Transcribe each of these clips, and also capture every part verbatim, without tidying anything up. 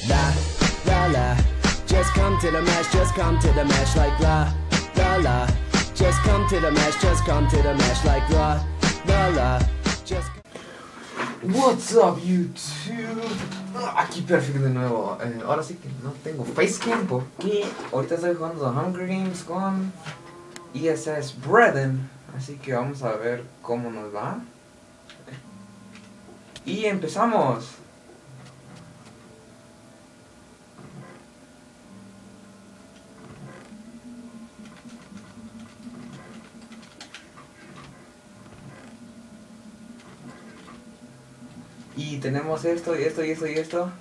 La, la, la. Just come to the match, just come to the match like la, la, la. Just come to the match, just come to the match like la, la, la. Just... What's up YouTube? Aquí Perfect de nuevo. eh, Ahora sí que no tengo facecam porque ahorita estoy jugando The Hunger Games con I S S Brethren. Así que vamos a ver cómo nos va. Y empezamos. Y tenemos esto y esto y esto y esto.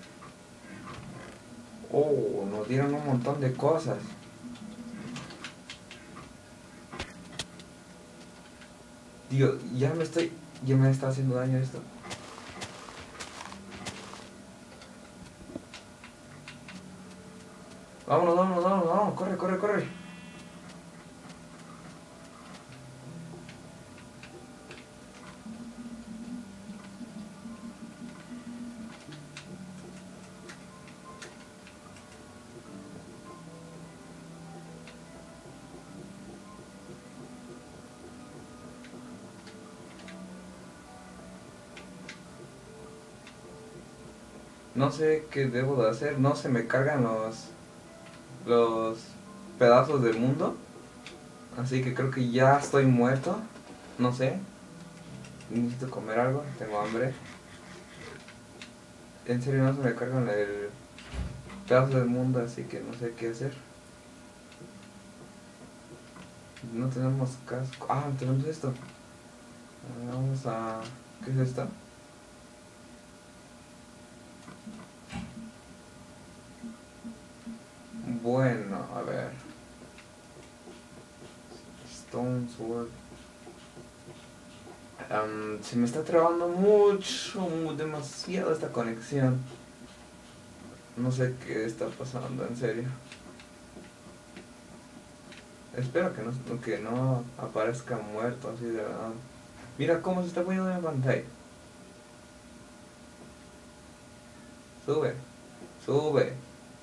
Oh, nos dieron un montón de cosas. Dios, ya me estoy... Ya me está haciendo daño esto. Vámonos, vámonos, vámonos, vámonos. Corre, corre, corre. No sé qué debo de hacer, no se me cargan los los pedazos del mundo. Así que creo que ya estoy muerto. No sé. Necesito comer algo, tengo hambre. En serio no se me cargan el pedazo del mundo, así que no sé qué hacer. No tenemos casco. Ah, tenemos esto. Vamos a... ¿Qué es esto? Bueno, a ver. Stone Sword. Um, se me está trabando mucho, demasiado esta conexión. No sé qué está pasando, en serio. Espero que no, que no aparezca muerto así de verdad. Mira cómo se está poniendo en pantalla. Sube, sube.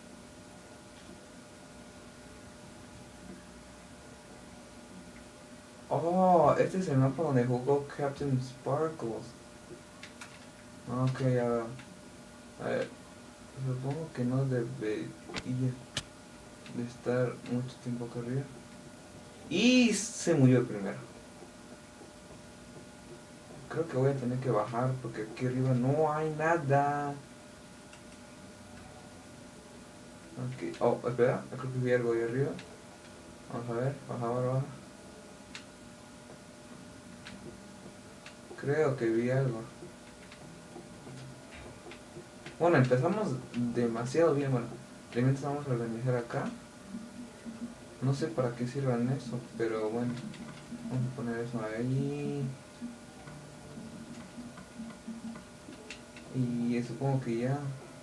Oh, este es el mapa donde jugó Captain Sparkles. Ok, ya. A ver, supongo que no debería de estar mucho tiempo acá arriba. Y se murió el primero. Creo que voy a tener que bajar porque aquí arriba no hay nada. Ok, oh, espera, creo que vi algo ahí arriba. Vamos a ver, baja, baja, baja. Creo que vi algo. Bueno, empezamos demasiado bien. Bueno, primero vamos a organizar acá. No sé para qué sirvan eso, pero bueno. Vamos a poner eso ahí. Y supongo que ya.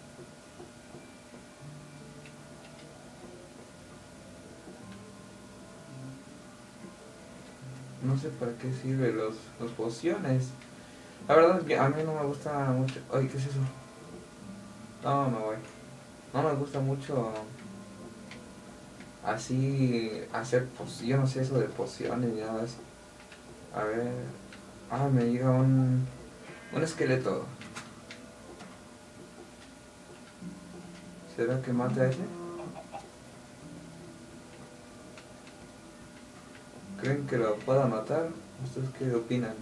No sé para qué sirven los, los pociones. La verdad, a mí no me gusta mucho. Ay, ¿qué es eso? No, me voy. No me gusta mucho así hacer pociones. Yo no sé eso de pociones ni nada de eso. A ver. Ah, me llega un, un esqueleto. ¿Será que mate a ese? ¿Creen que lo pueda matar? ¿Ustedes qué opinan?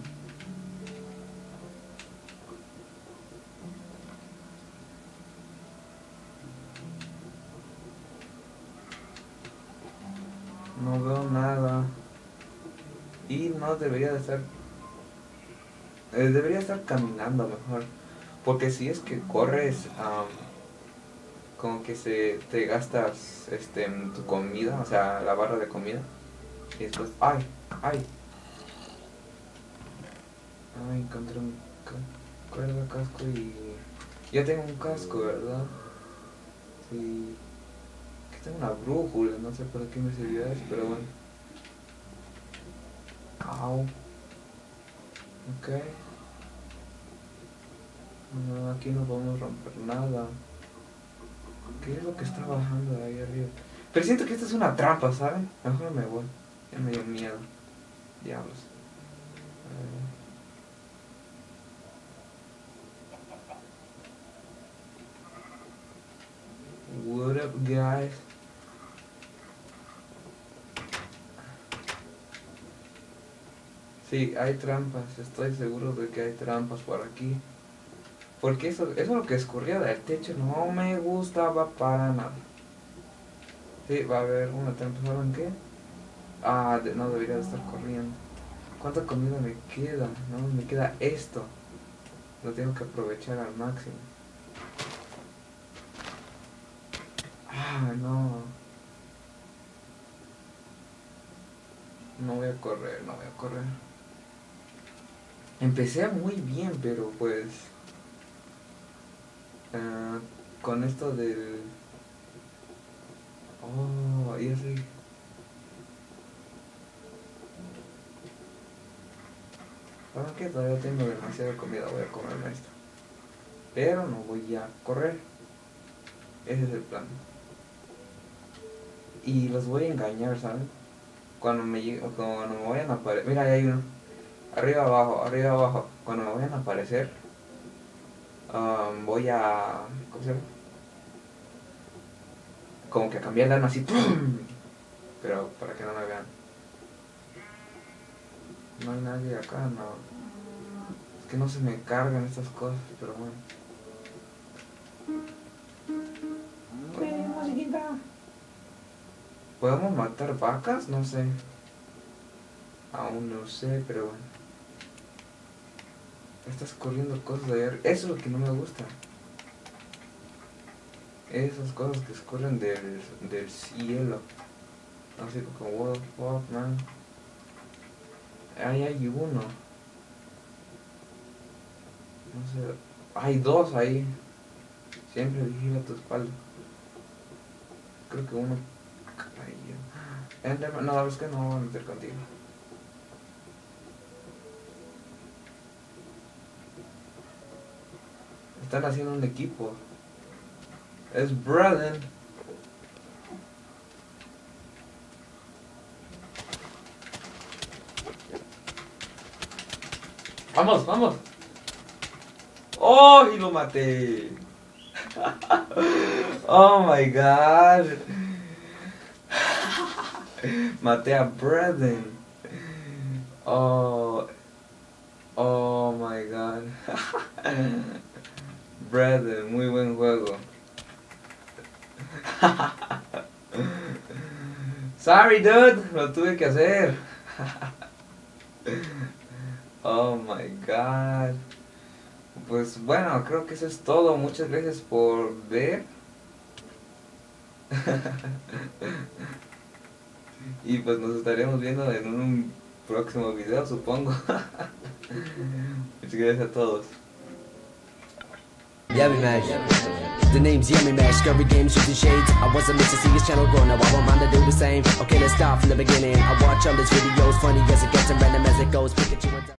No veo nada. Y no debería de estar... Eh, debería estar caminando mejor. Porque si es que corres... Um, como que se te gastas este, tu comida, o sea, la barra de comida. Y después... ¡Ay! ¡Ay! Ay, encontré un ca cuerda, casco y... Ya tengo un casco, ¿verdad? Sí. Aquí tengo una brújula, no sé para qué me servirá eso, pero bueno. Au. Ok. No, aquí no podemos romper nada. ¿Qué es lo que está bajando de ahí arriba? Pero siento que esta es una trampa, ¿saben? Mejor me voy. Ya me dio miedo. Diablos. What up, guys? Sí, hay trampas. Estoy seguro de que hay trampas por aquí. Porque eso, eso es lo que escurría del techo. No me gustaba para nada. Sí, va a haber una trampa. ¿Saben qué? Ah, de, no debería de estar corriendo. ¿Cuánta comida me queda? No, me queda esto. Lo tengo que aprovechar al máximo. Ah, no. No voy a correr, no voy a correr. Empecé muy bien, pero pues... Uh, con esto del... Oh, ya sé. ¿Saben qué? Todavía tengo demasiada comida, voy a comerme esto. Pero no voy a correr. Ese es el plan. Y los voy a engañar, ¿saben? Cuando me, cuando me vayan a aparecer... Mira, ahí hay uno. Arriba, abajo, arriba, abajo. Cuando me vayan a aparecer... Um, voy a... ¿Cómo se llama? Como que a cambiar de arma así. ¡Pum! Pero para que no me vean. No hay nadie acá, no. Es que no se me cargan estas cosas, pero bueno. ¿Podemos matar vacas? No sé. Aún no sé, pero bueno. Estás corriendo cosas de ayer. Eso es lo que no me gusta. Esas cosas que escurren del, del cielo. Así como, what the fuck, man. Ahí hay uno. No sé. Hay dos ahí. Siempre vigila tu espalda. Creo que uno cayó. Enderman, no, es que no voy a meter contigo. Están haciendo un equipo. Es Braden. Vamos, vamos. Oh, y lo maté. Oh my god. Maté a Braden. Oh. Oh my god. Braden, muy buen juego. Sorry, dude, lo tuve que hacer. Oh my god. Pues bueno, creo que eso es todo. Muchas gracias por ver. Y pues nos estaremos viendo en un próximo video, supongo. Muchas gracias a todos. Yummy Mash. The name's Yummy Mash. Scurry games, shooting shades. I wasn't meant to see his channel grow. Now I want mine to do the same. Okay, let's start from the beginning. I watch all his videos. Funny as it gets and random as it goes. Pikachu and